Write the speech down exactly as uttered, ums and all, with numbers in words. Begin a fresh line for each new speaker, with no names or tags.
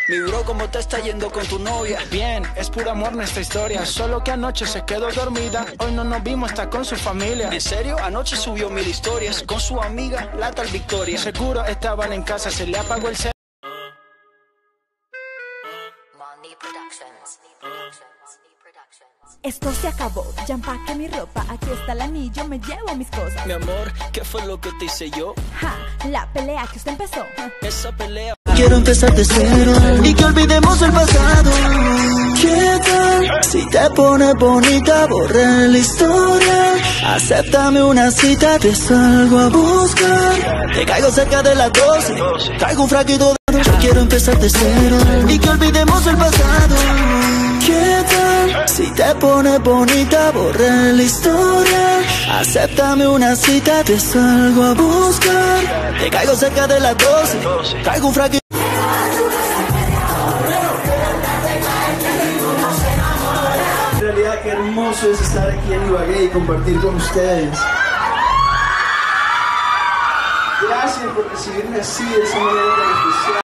Mi bro, ¿cómo te está yendo con tu novia?
Bien, es puro amor nuestra historia. Solo que anoche se quedó dormida. Hoy no nos vimos, está con su familia.
¿En serio? Anoche subió mil historias con su amiga, la tal Victoria.
Seguro estaban en casa, se le apagó el celular.
Esto se acabó, ya empaqué mi ropa. Aquí está el anillo, me llevo mis cosas.
Mi amor, ¿qué fue lo que te hice yo?
Ja, la pelea que usted empezó.
Esa pelea.
Quiero empezar de cero y que olvidemos el pasado. ¿Qué tal? Si te pones bonita, borré la historia. Acéptame una cita, te salgo a buscar. Te caigo cerca de las doce, traigo un fraquito de dos. Quiero empezar de cero y que olvidemos el pasado. ¿Qué tal? Si te pones bonita, borré la historia. Acéptame una cita, te salgo a buscar. Te caigo cerca de las doce, traigo un fraquito.
En realidad, qué hermoso es estar aquí en Ibagué y compartir con ustedes. Gracias por recibirme así, de esa manera tan especial.